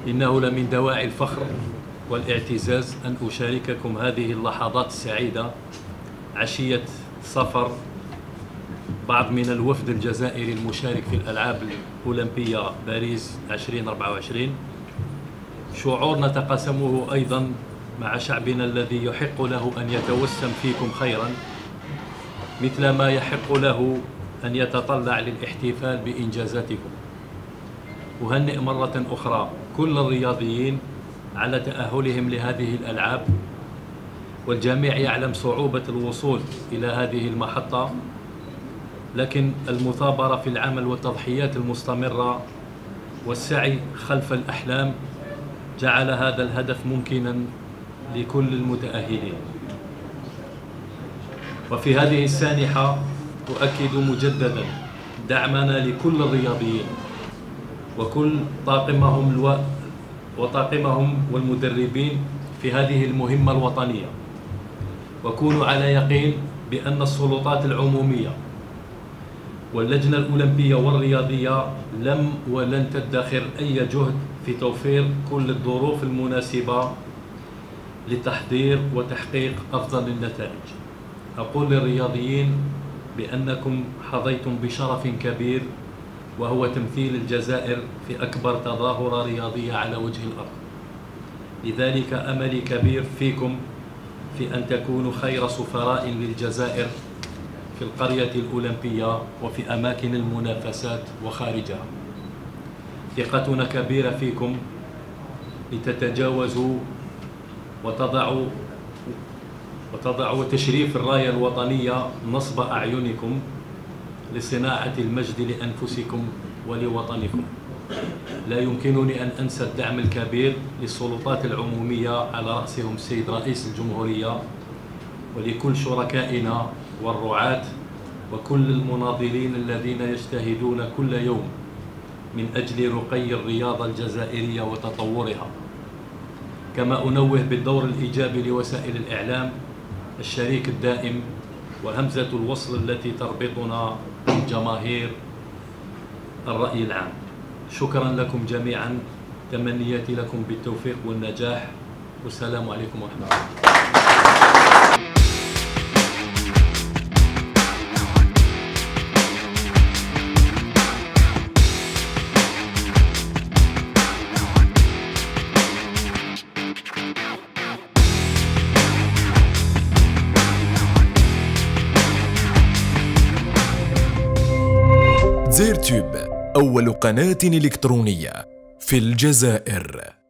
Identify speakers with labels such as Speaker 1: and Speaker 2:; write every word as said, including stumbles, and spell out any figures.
Speaker 1: إنه لمن دواعي الفخر والاعتزاز أن أشارككم هذه اللحظات السعيدة عشية سفر بعض من الوفد الجزائري المشارك في الألعاب الأولمبية باريس ألفين وأربعة وعشرين. شعور نتقاسمه أيضا مع شعبنا الذي يحق له أن يتوسم فيكم خيرا مثل ما يحق له أن يتطلع للاحتفال بإنجازاتكم. أهنئ مرة أخرى كل الرياضيين على تأهلهم لهذه الألعاب، والجميع يعلم صعوبة الوصول إلى هذه المحطة، لكن المثابرة في العمل والتضحيات المستمرة والسعي خلف الأحلام جعل هذا الهدف ممكنا لكل المتأهلين. وفي هذه السانحة أؤكد مجددا دعمنا لكل الرياضيين وكل طاقمهم الو... وطاقمهم والمدربين في هذه المهمة الوطنية، وكونوا على يقين بأن السلطات العمومية واللجنة الأولمبية والرياضية لم ولن تدخر أي جهد في توفير كل الظروف المناسبة لتحضير وتحقيق أفضل النتائج. أقول للرياضيين بأنكم حظيتم بشرف كبير، وهو تمثيل الجزائر في أكبر تظاهرة رياضية على وجه الأرض. لذلك أملي كبير فيكم في أن تكونوا خير سفراء للجزائر في القرية الأولمبية وفي أماكن المنافسات وخارجها. ثقتنا كبيرة فيكم لتتجاوزوا وتضعوا وتضعوا تشريف الراية الوطنية نصب أعينكم لصناعة المجد لأنفسكم ولوطنكم. لا يمكنني أن أنسى الدعم الكبير للسلطات العمومية على رأسهم السيد رئيس الجمهورية، ولكل شركائنا والرعاة وكل المناضلين الذين يجتهدون كل يوم من أجل رقي الرياضة الجزائرية وتطورها. كما أنوه بالدور الإيجابي لوسائل الإعلام الشريك الدائم وهمزة الوصل التي تربطنا بجماهير الرأي العام. شكرا لكم جميعا، تمنياتي لكم بالتوفيق والنجاح، والسلام عليكم ورحمة الله.
Speaker 2: زيرتيوب، أول قناة إلكترونية في الجزائر.